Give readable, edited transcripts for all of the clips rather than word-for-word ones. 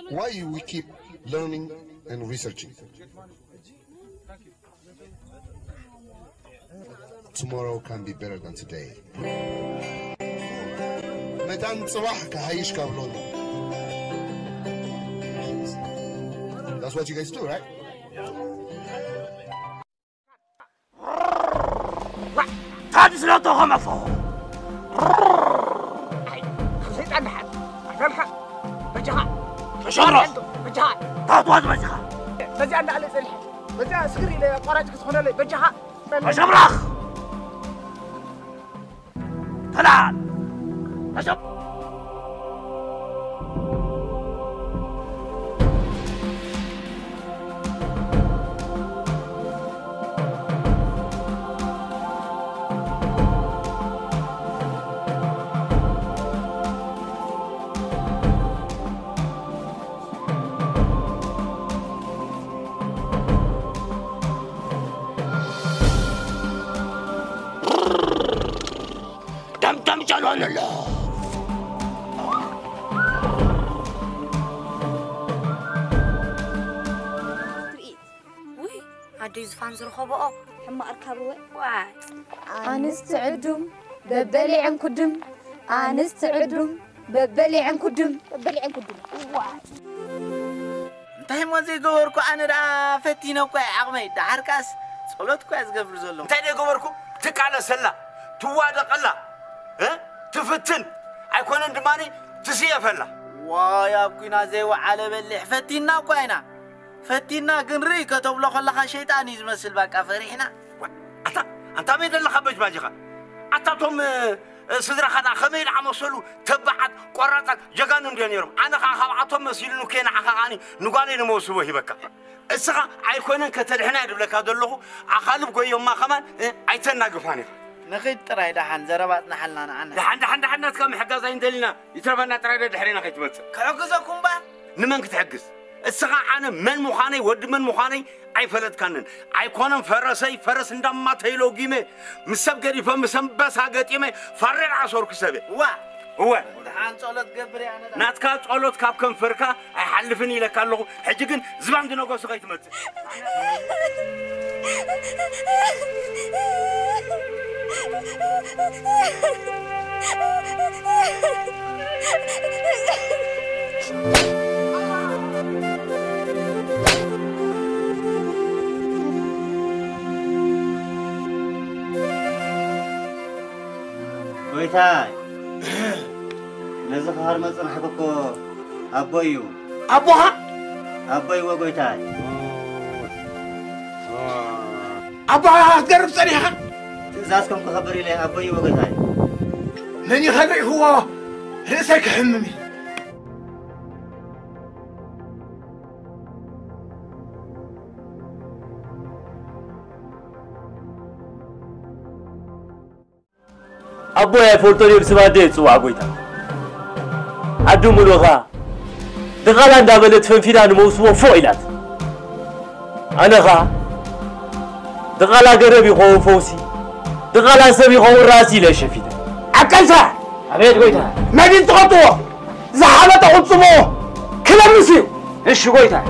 Why we keep learning and researching? Tomorrow can be better than today. That's what you guys do, right? فانزر خبأ حما أركبوا واي أنست عدم ببلي عن كدم أنست عدم ببلي عن كدم واي انتهي موزي قبركو أنا را فتينو كوي عقمي دعركاس صلوت كويس قبل زلهم انتهي قبركو تك على سلة توادق الله تفتن أيكون اندماني تسيا فلا واي أبكينا زي وعلى بلح فتينا كوينا فتينا قنري كتب له خلقها شيطان يزمسل باك أفريحنا أنت مين اللي خبج باجيها أتاتهم صدر خدا خميل عمسلو تبعت قرطك جغانم دينيرم أنا خاطهم مسيلو كين عخاني نقالي نموسو هيبكا السخا أيكونن كترحنا يدلك هذلو أخالف قويهم ما خمان أيتنا قفاني نخيد ترى إذا حن زرباتنا حلنا عنها حن كم حقا زين دلنا يتربنا ترى دحرينا خيتمت كعجزكم با نمن كتعجز السخا أنا من مخاني ود من مخاني أي فلت كانن أي كونن فرس ندم ما تيلو جيمه مسب قريفة مسب بس هاجت يمه فرر عصور كسبه هو دحان صولت قبري أنا ناتكات صولت كاب كم فركة أي حلفني لك الله حجكن زبان دنا قصو خيتمت ويتاي نزخ هرمز نحبكو أبويو أبوي وقويتاي أبا قرب صريحة تزاسكم كخبري لي أبوي وقويتاي من يخلي هو رأسك حممي أبويا فولتوري بسبادة سوا قويتا عدو ملوغا دغالان دابلت فنفيران موسوه فوئلات أنا غا دغالا قربي خوو فوسي دغالا سبي خوو راسي لشفيدة عكلتا أبيت قويتا مدين تغطوه زحالة غطموه كلام نسيو إيش قويتا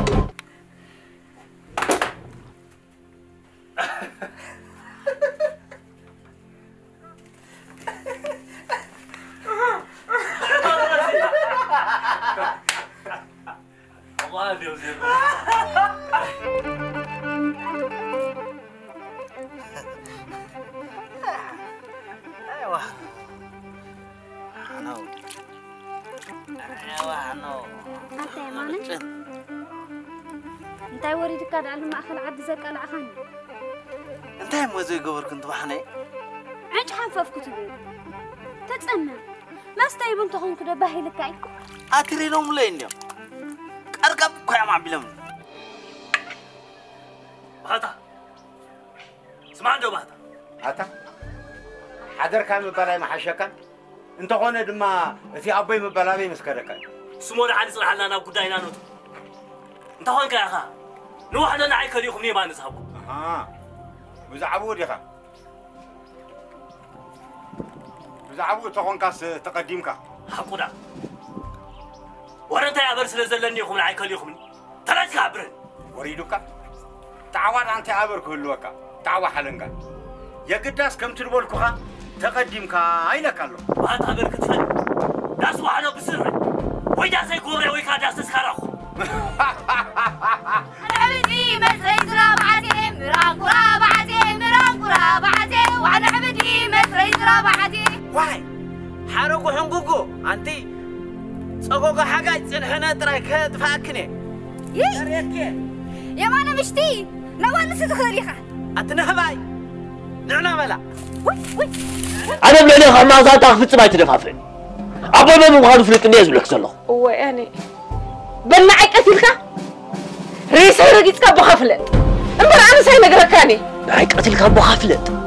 انتي وريدك قاعد على المأخذ عد زك على عخان انتي موزي قبر كنت وحني عج حنفف كتبي تتسنى ما استيبن تخون كده باهي لكاي أتري لهم لين اليوم أركب كوي ما بيلهم بهذا سمعان جو بهذا هذا حضر كان مبلاي محشكا انت هون دما في أبوي مبلاي مسكرك سمونا حالي صلح لنا أنا وكداينا نوت انت هون كا أخا نوح لنا عيك اليوم نيه ما نسحبه وزعبود يا خا وزعبود تكون كاس تقديمك حقودا ورنت يا كبر سلزلني يخم العيكل يخمني تلاش كابرن وريدوكا تعوان أنت عبر كلوكا تعوى حلنكا يا قداس كم تربول كوها تقدم كاينا كله ما تعبر كتفن داس وحنا بسر ويدا سيكون ويكا داس تسخرخ أنا عبدي مسري زرابعتي مرانكورا وأنا عبدي مسري زرابعتي واي حرقو حنقوقو أنتي صقوقو حاجة سنحنا تراك تفاكني يا مانا مشتي نوال ستخريخة أتنهباي نعنا ملا أنا بلاني خمازات أخفت ما يتدفافن أبا ما مغانو فلتني يزبلك سلو ويعني بنعك أسيلك ريسا رقيتك بخفلت أمبر أنا ساي نقرأكاني نعيك أتلك أبو خافلت